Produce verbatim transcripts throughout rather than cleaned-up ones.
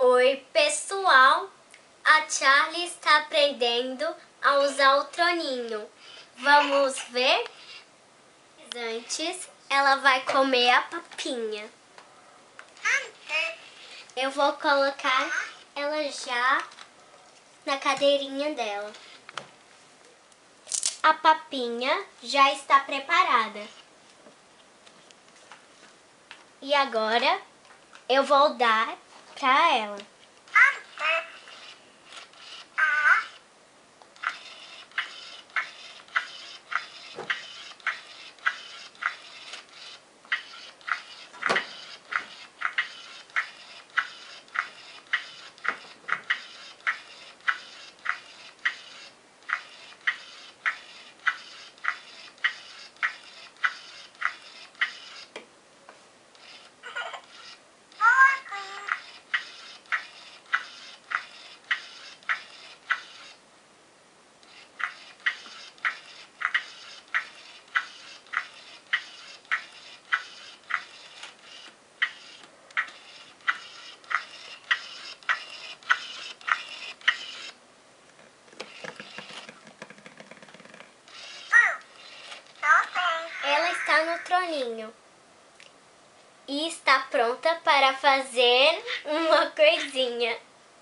Oi, pessoal! A Charlie está aprendendo a usar o troninho. Vamos ver? Antes, ela vai comer a papinha. Eu vou colocar ela já na cadeirinha dela. A papinha já está preparada. E agora eu vou dar para ela. Ela está no troninho e está pronta para fazer uma coisinha.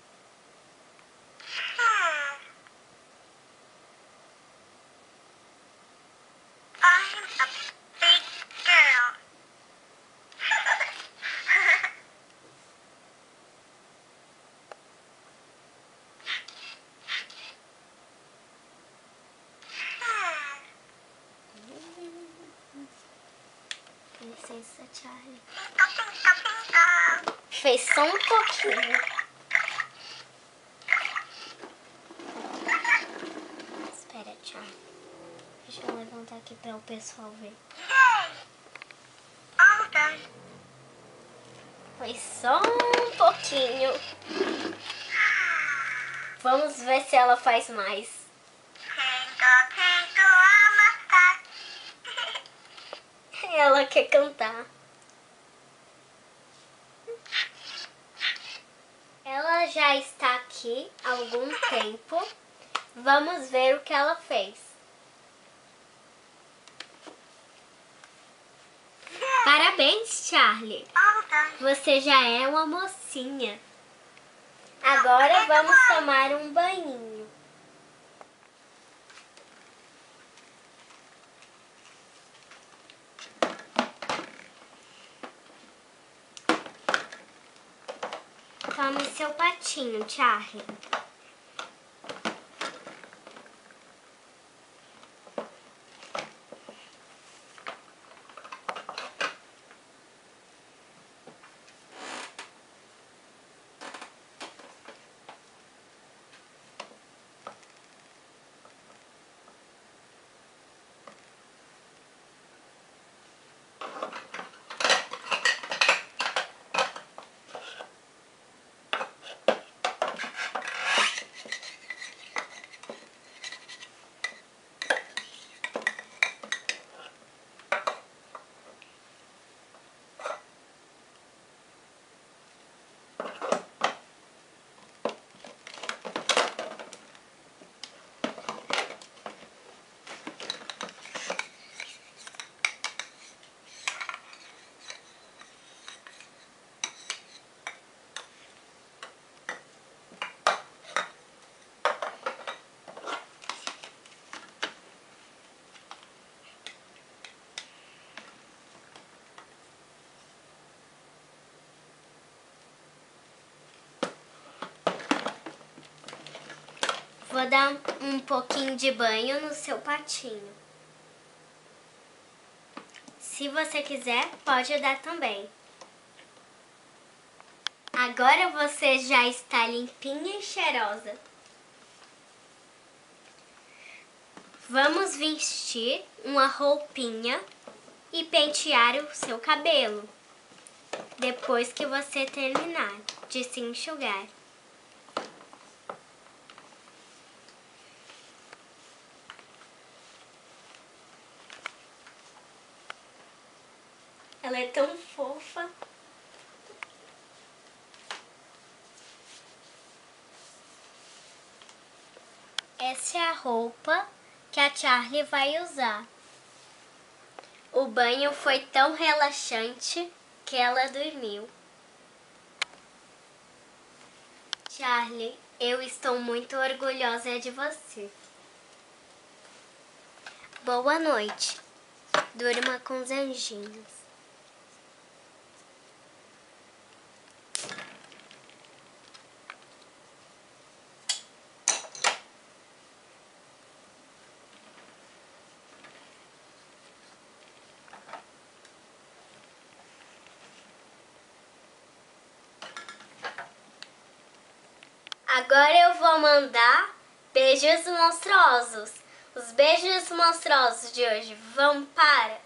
Licença, Charlie. Fez só um pouquinho. Espera, Charlie. Deixa eu levantar aqui para o pessoal ver. Foi só um pouquinho. Vamos ver se ela faz mais. Ela quer cantar. Ela já está aqui há algum tempo. Vamos ver o que ela fez. Parabéns, Charlie. Você já é uma mocinha. Agora vamos tomar um banhinho. Tome seu patinho, Charlie. Vou dar um pouquinho de banho no seu patinho. Se você quiser, pode dar também. Agora você já está limpinha e cheirosa. Vamos vestir uma roupinha e pentear o seu cabelo. Depois que você terminar de se enxugar. Ela é tão fofa. Essa é a roupa que a Charlie vai usar. O banho foi tão relaxante que ela dormiu. Charlie, eu estou muito orgulhosa de você. Boa noite. Durma com os anjinhos. Agora eu vou mandar beijos monstruosos. Os beijos monstruosos de hoje vão para...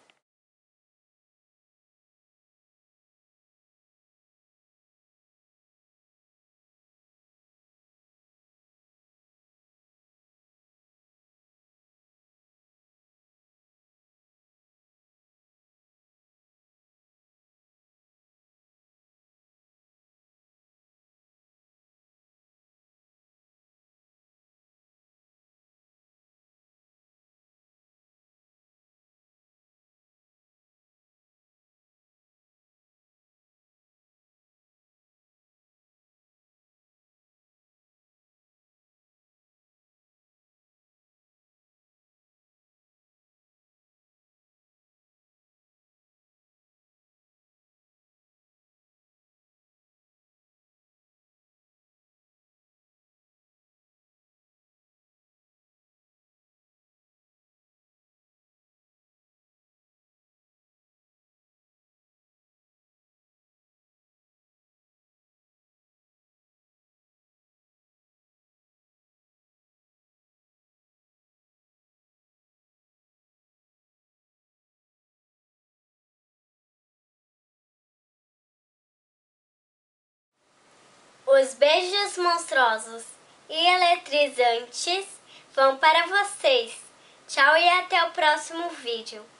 Os beijos monstruosos e eletrizantes vão para vocês. Tchau e até o próximo vídeo.